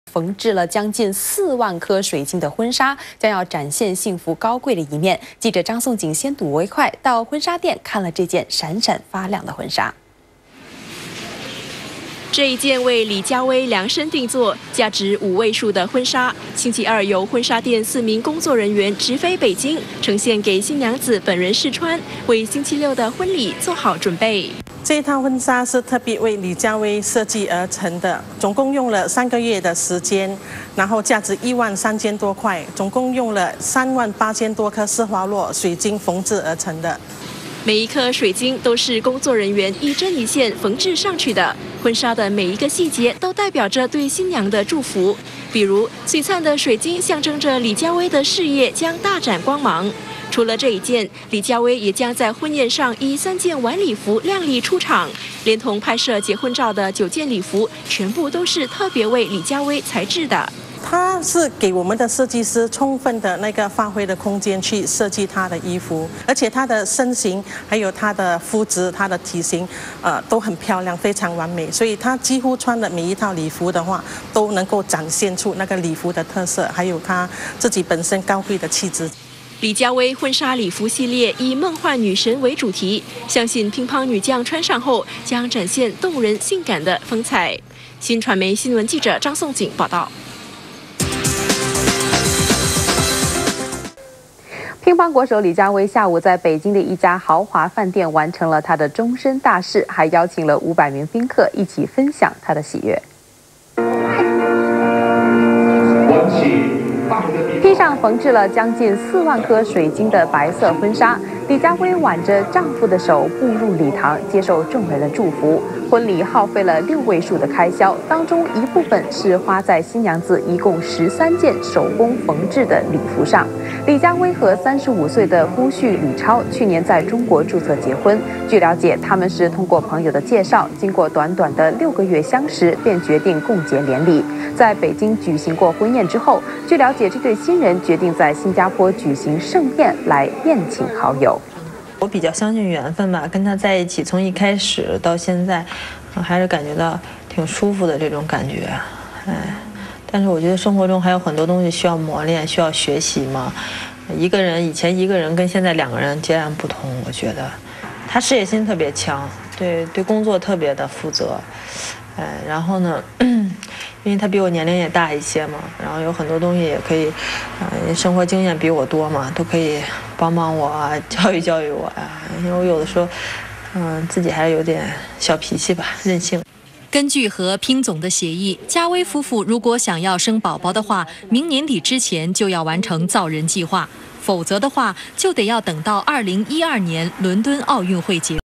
缝制了将近4万颗水晶的婚纱，将要展现幸福高贵的一面。记者张颂景先睹为快，到婚纱店看了这件闪闪发亮的婚纱。 这一件为李佳薇量身定做、价值5位数的婚纱，星期二由婚纱店4名工作人员直飞北京，呈现给新娘子本人试穿，为星期6的婚礼做好准备。 这一套婚纱是特别为李佳薇设计而成的，总共用了3个月的时间，然后价值13000多块，总共用了38000多颗丝滑络水晶缝制而成的。 每一颗水晶都是工作人员一针一线缝制上去的，婚纱的每一个细节都代表着对新娘的祝福。比如璀璨的水晶象征着李佳薇的事业将大展光芒。除了这一件，李佳薇也将在婚宴上以3件晚礼服靓丽出场，连同拍摄结婚照的9件礼服，全部都是特别为李佳薇裁制的。 它是给我们的设计师充分的那个发挥的空间去设计他的衣服，而且他的身形还有他的肤质、他的体型，都很漂亮，非常完美。所以他几乎穿的每一套礼服的话，都能够展现出那个礼服的特色，还有他自己本身高贵的气质。 李佳薇婚纱礼服系列以梦幻女神为主题，相信乒乓女将穿上后将展现动人性感的风采。新传媒新闻记者张颂景报道。 乒乓国手李佳薇下午在北京的一家豪华饭店完成了她的终身大事，还邀请了500名宾客一起分享她的喜悦。披上缝制了将近4万颗水晶的白色婚纱，李佳薇挽着丈夫的手步入礼堂，接受众人的祝福。婚礼耗费了6位数的开销，当中一部分是花在新娘子一共13件手工缝制的礼服上。李佳薇和35岁的夫婿李超去年在中国注册结婚。据了解，他们是通过朋友的介绍，经过短短的6个月相识，便决定共结连理。在北京举行过婚宴之后，据了解，这对新人决定在新加坡举行盛宴来宴请好友。 我比较相信缘分吧，跟他在一起，从一开始到现在，还是感觉到挺舒服的这种感觉，哎，但是我觉得生活中还有很多东西需要磨练，需要学习嘛。以前一个人跟现在2个人截然不同，我觉得他事业心特别强，对工作特别的负责，哎，然后呢，因为他比我年龄也大一些嘛，然后有很多东西也可以，生活经验比我多嘛，都可以帮帮我啊，教育教育我呀。因为我有的时候，自己还是有点小脾气吧，任性。 根据和拼总的协议，佳薇夫妇如果想要生宝宝的话，明年底之前就要完成造人计划，否则的话就得要等到2012年伦敦奥运会结束。